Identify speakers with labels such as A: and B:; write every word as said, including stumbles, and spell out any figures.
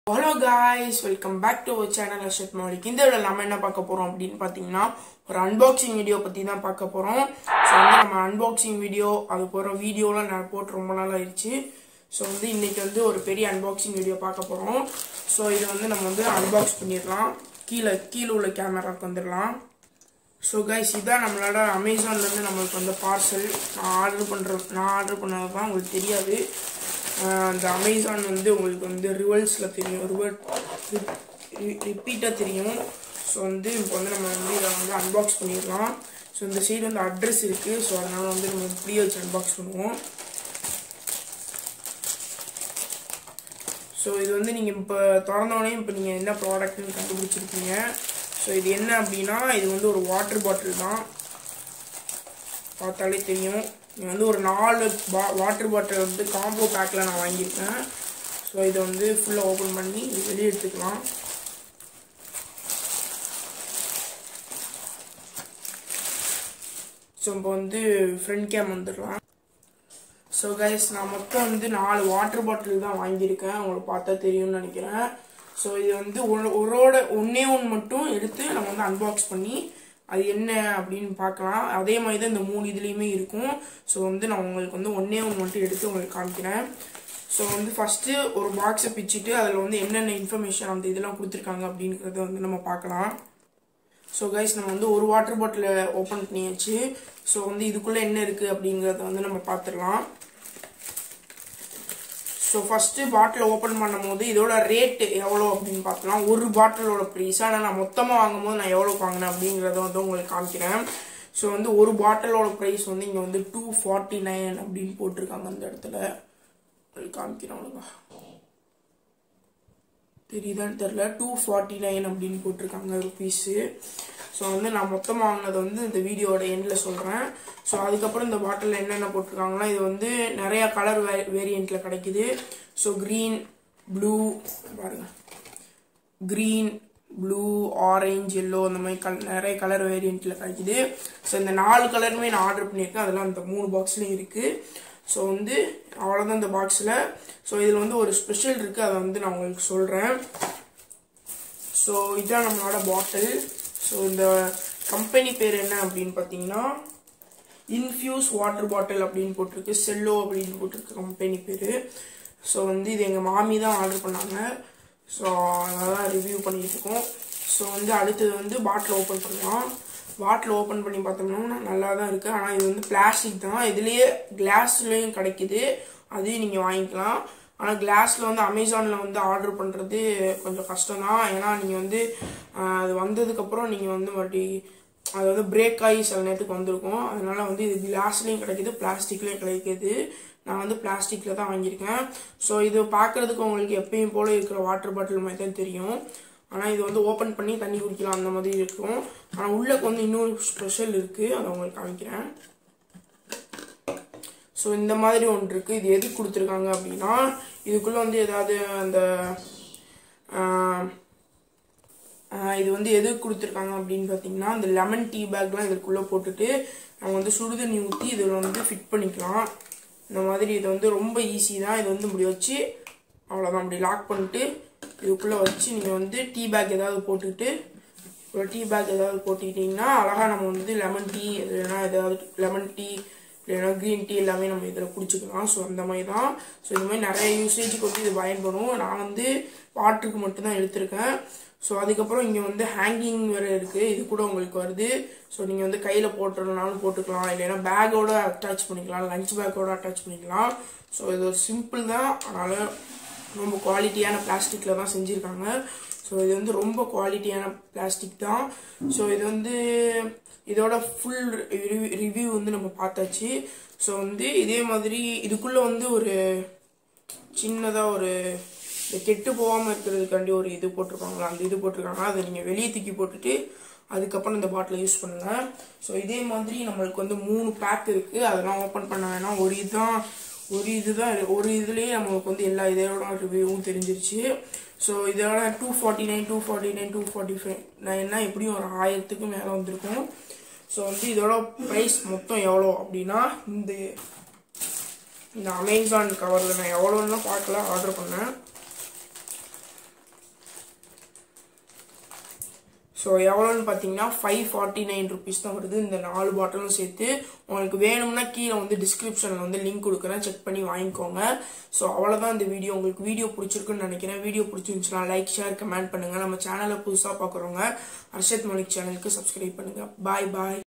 A: Hello guys, welcome back to our channel Ashit Malik. இந்த வீடியோல நாம என்ன பார்க்க போறோம் அப்படினு பாத்தீங்கன்னா ஒரு unboxing வீடியோ பத்தி தான் பார்க்க போறோம். சோ வந்து நம்ம unboxing வீடியோ அது போற வீடியோல நான் போட்டு ரொம்ப நாள் ஆயிருச்சு. சோ வந்து இன்னைக்கு வந்து ஒரு பெரிய unboxing வீடியோ பார்க்க போறோம். சோ இது வந்து நம்ம வந்து unbox பண்ணிரலாம். கீழ கீழ உள்ள கேமராக்கு வந்துறலாம். சோ गाइस இதான் நம்மளோட Amazonல இருந்து நமக்கு வந்த பார்சல். நான் ஆர்டர் பண்ற நான் ஆர்டர் பண்ணது தான் உங்களுக்கு தெரியாது. அந்த Amazon வந்து உங்களுக்கு வந்து ரிவர்ஸ்ல தெரியும் ரிவர் ரிப்பீட்டா தெரியும் சோ வந்து இப்போ வந்து நம்ம வந்து இத வந்து அன்பாக்ஸ் பண்ணிரலாம் சோ இந்த சைடு வந்து அட்ரஸ் இருக்கு சோ அதனால வந்து நம்ம இப்படியே வச்சு அன்பாக்ஸ் பண்ணுவோம் சோ இது வந்து நீங்க இப்ப திறந்த உடனே இப்ப நீங்க என்ன ப்ராடக்ட்னு கண்டுபிடிச்சிருக்கீங்க சோ இது என்ன அப்படினா இது வந்து ஒரு வாட்டர் பாட்டில் தான் பார்த்தாலே தெரியும் இது வந்து ஒரு நாலு வாட்டர் பாட்டில் வந்து காம்போ பேக்ல நான் வாங்கியிருக்கேன் ஸோ இதை வந்து ஃபுல்லாக ஓப்பன் பண்ணி வெளியே எடுத்துக்கலாம் ஸோ இப்போ வந்து ஃப்ரண்ட் கேம் வந்துடலாம் ஸோ கைஸ் நான் மொத்தம் வந்து நாலு வாட்டர் பாட்டில் தான் வாங்கியிருக்கேன் உங்களுக்கு பார்த்தா தெரியும்னு நினைக்கிறேன் ஸோ இது வந்து ஒரோட ஒன்னே ஒன்று மட்டும் எடுத்து நம்ம வந்து அன்பாக்ஸ் பண்ணி அது என்ன அப்படின்னு பார்க்கலாம் அதே மாதிரி தான் இந்த மூணு இதுலயுமே இருக்கும் ஸோ வந்து நான் உங்களுக்கு வந்து ஒன்னே ஒன்று மட்டும் எடுத்து உங்களுக்கு காமிக்கிறேன் ஸோ வந்து ஃபர்ஸ்ட் ஒரு பாக்ஸை பிச்சுட்டு அதில் வந்து என்னென்ன இன்ஃபர்மேஷன் அந்த இதெல்லாம் கொடுத்துருக்காங்க அப்படிங்கிறத வந்து நம்ம பார்க்கலாம் ஸோ கைஸ் நம்ம வந்து ஒரு வாட்டர் பாட்டில் ஓப்பன் பண்ணியாச்சு ஸோ வந்து இதுக்குள்ளே என்ன இருக்குது அப்படிங்கிறத வந்து நம்ம பார்த்துடலாம் ஸோ ஃபஸ்ட்டு பாட்டில் ஓப்பன் பண்ணும் போது இதோட ரேட்டு எவ்வளோ அப்படின்னு பார்க்கலாம் ஒரு பாட்டிலோட ப்ரைஸ் ஆனால் நான் மொத்தமாக வாங்கும் போது நான் எவ்வளோ வாங்கினேன் அப்படிங்கிறத வந்து உங்களுக்கு காமிக்கிறேன் ஸோ வந்து ஒரு பாட்டிலோட ப்ரைஸ் வந்து இங்கே வந்து டூ ஃபார்ட்டி நைன் அப்படின்னு போட்டிருக்காங்க அந்த இடத்துல உங்களுக்கு காமிக்கிறேன் அவ்வளோவா தெரியுதான்னு தெரில டூ ஃபார்ட்டி நைன் அப்படின்னு போட்டிருக்காங்க ருபீஸு ஸோ வந்து நான் மொத்தமாக வாங்கினது வந்து இந்த வீடியோட எண்டில் சொல்கிறேன் ஸோ அதுக்கப்புறம் இந்த பாட்டிலில் என்னென்ன போட்டிருக்காங்கன்னா இது வந்து நிறையா கலர் வே வேரியண்ட்டில் கிடைக்குது ஸோ க்ரீன் ப்ளூ பாருங்க க்ரீன் ப்ளூ ஆரஞ்சு எல்லோ அந்த மாதிரி கல் நிறைய கலர் வேரியண்ட்டில் கிடைக்குது ஸோ இந்த நாலு கலருமே நான் ஆர்டர் பண்ணியிருக்கேன் அதெல்லாம் இந்த மூணு பாக்ஸ்லேயும் இருக்குது ஸோ வந்து அவ்வளோதான் இந்த பாக்ஸில் ஸோ இதில் வந்து ஒரு ஸ்பெஷல் இருக்குது அதை வந்து நான் உங்களுக்கு சொல்கிறேன் ஸோ இதுதான் நம்மளோட பாட்டில் ஸோ இந்த கம்பெனி பேர் என்ன அப்படின்னு பார்த்தீங்கன்னா இன்ஃபியூஸ் வாட்டர் பாட்டில் அப்படின்னு போட்டிருக்கு செல்லோ அப்படின்னு போட்டிருக்கு கம்பெனி பேர் ஸோ வந்து இது எங்கள் மாமி தான் ஆர்டர் பண்ணாங்க ஸோ அதெல்லாம் ரிவ்யூ பண்ணிட்டு இருக்கோம் ஸோ வந்து அடுத்தது வந்து பாட்டில் ஓப்பன் பண்ணலாம் பாட்டில் ஓப்பன் பண்ணி பார்த்தோம்னா நல்லா தான் இருக்குது ஆனால் இது வந்து பிளாஸ்டிக் தான் இதுலேயே கிளாஸ்லேயும் கிடைக்குது அதையும் நீங்கள் வாங்கிக்கலாம் ஆனால் கிளாஸில் வந்து அமேசானில் வந்து ஆர்டர் பண்ணுறது கொஞ்சம் கஷ்டம் தான் ஏன்னா நீங்கள் வந்து அது வந்ததுக்கப்புறம் நீங்கள் வந்து மறுபடி அது வந்து பிரேக் ஆகி சில நேரத்துக்கு வந்திருக்கும் அதனால வந்து இது கிளாஸ்லேயும் கிடைக்குது பிளாஸ்டிக்லேயும் கிடைக்குது நான் வந்து பிளாஸ்டிக்கில் தான் வாங்கியிருக்கேன் ஸோ இது பார்க்குறதுக்கு உங்களுக்கு எப்பயும் போல் இருக்கிற வாட்டர் பாட்டில் மாதிரி தான் தெரியும் ஆனால் இது வந்து ஓப்பன் பண்ணி தண்ணி குடிக்கலாம் அந்த மாதிரி இருக்கும் ஆனால் உள்ளக்கு வந்து இன்னொரு ஸ்பெஷல் இருக்குது அதை உங்களுக்கு காமிக்கிறேன் ஸோ இந்த மாதிரி ஒன்று இருக்குது இது எதுக்கு கொடுத்துருக்காங்க அப்படின்னா இதுக்குள்ளே வந்து ஏதாவது அந்த இது வந்து எதுக்கு கொடுத்துருக்காங்க அப்படின்னு பார்த்தீங்கன்னா இந்த லெமன் டீ பேக்லாம் இதுக்குள்ளே போட்டுட்டு நம்ம வந்து சுடுதண்ணி ஊற்றி இதில் வந்து ஃபிட் பண்ணிக்கலாம் இந்த மாதிரி இது வந்து ரொம்ப ஈஸி தான் இது வந்து இப்படி வச்சு அவ்வளோதான் அப்படி லாக் பண்ணிட்டு இதுக்குள்ளே வச்சு நீங்கள் வந்து டீ பேக் ஏதாவது போட்டுக்கிட்டு ஒரு டீ பேக் ஏதாவது போட்டுக்கிட்டிங்கன்னா அழகாக நம்ம வந்து லெமன் டீ இல்லைன்னா ஏதாவது லெமன் டீ இல்லைன்னா க்ரீன் டீ எல்லாமே நம்ம இதில் குடிச்சிக்கலாம் ஸோ அந்த மாதிரி தான் ஸோ இந்த மாதிரி நிறைய யூசேஜுக்கு வந்து இது பயன்படும் நான் வந்து வாட்டருக்கு மட்டும்தான் எடுத்திருக்கேன் ஸோ அதுக்கப்புறம் இங்கே வந்து ஹேங்கிங் வேறு இருக்குது இது கூட உங்களுக்கு வருது ஸோ நீங்கள் வந்து கையில் போட்டுறதுனாலும் போட்டுக்கலாம் இல்லைன்னா பேக்கோட அட்டாச் பண்ணிக்கலாம் லஞ்ச் பேக்கோட அட்டாச் பண்ணிக்கலாம் ஸோ இது ஒரு சிம்பிள் தான் அதனால் ரொம்ப குவாலிட்டியான பிளாஸ்டிக்கில் தான் செஞ்சுருக்காங்க ஸோ இது வந்து ரொம்ப குவாலிட்டியான பிளாஸ்டிக் தான் ஸோ இது வந்து இதோட ஃபுல் ரிவ்யூ வந்து நம்ம பார்த்தாச்சு ஸோ வந்து இதே மாதிரி இதுக்குள்ளே வந்து ஒரு சின்னதாக ஒரு கெட்டு போகாமல் இருக்கிறதுக்காண்டி ஒரு இது போட்டிருக்காங்களா அந்த இது போட்டிருக்காங்க அதை நீங்கள் வெளியே தூக்கி போட்டுட்டு அதுக்கப்புறம் இந்த பாட்டிலை யூஸ் பண்ணுங்கள் ஸோ இதே மாதிரி நம்மளுக்கு வந்து மூணு பேக் இருக்குது அதெல்லாம் ஓப்பன் பண்ண வேணாம் ஒரு இதுதான் ஒரு இதுதான் ஒரு இதுலேயே நம்மளுக்கு வந்து எல்லா இதோட ரிவ்யூவும் தெரிஞ்சிருச்சு ஸோ இதோட two forty nine two forty nine two forty five நைன்னா எப்படியும் ஒரு ஆயிரத்துக்கு மேலே வந்திருக்கும் ஸோ வந்து இதோட ப்ரைஸ் மொத்தம் எவ்வளோ அப்படின்னா இந்த இந்த அமேசான் கவரில் நான் எவ்வளோன்னு பார்க்கல ஆர்டர் பண்ணேன் ஸோ எவ்வளோன்னு பார்த்தீங்கன்னா ஃபைவ் ஃபார்ட்டி நைன் ருபீஸ் தான் வருது இந்த நாலு பாட்டிலும் சேர்த்து. உங்களுக்கு வேணும்னா கீழே வந்து டிஸ்கிரிப்ஷனில் வந்து லிங்க் கொடுக்குறேன், செக் பண்ணி வாங்கிக்கோங்க. ஸோ அவ்வளோதான் இந்த வீடியோ. உங்களுக்கு வீடியோ பிடிச்சிருக்குன்னு நினைக்கிறேன். வீடியோ பிடிச்சிருந்துச்சுன்னா லைக் ஷேர் கமெண்ட் பண்ணுங்கள். நம்ம சேனலை புதுசாக பார்க்குறவங்க அர்ஷத் மலிக் சேனலுக்கு சப்ஸ்கிரைப் பண்ணுங்கள். பாய் பாய்.